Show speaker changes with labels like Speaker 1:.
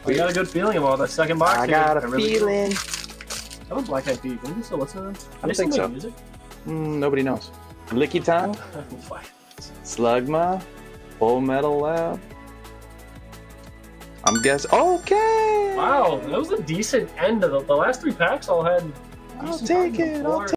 Speaker 1: We got a good feeling about that second box.
Speaker 2: I got a feeling.
Speaker 1: How about Black Eyed Peas? Can we still listen to them?
Speaker 2: I don't think so.
Speaker 1: Music?
Speaker 2: Nobody knows. Licky Tongue, Slugma, Full Metal Lab. I'm guessing. Okay.
Speaker 1: Wow, that was a decent end of the last three packs. All had.
Speaker 2: I'll take it.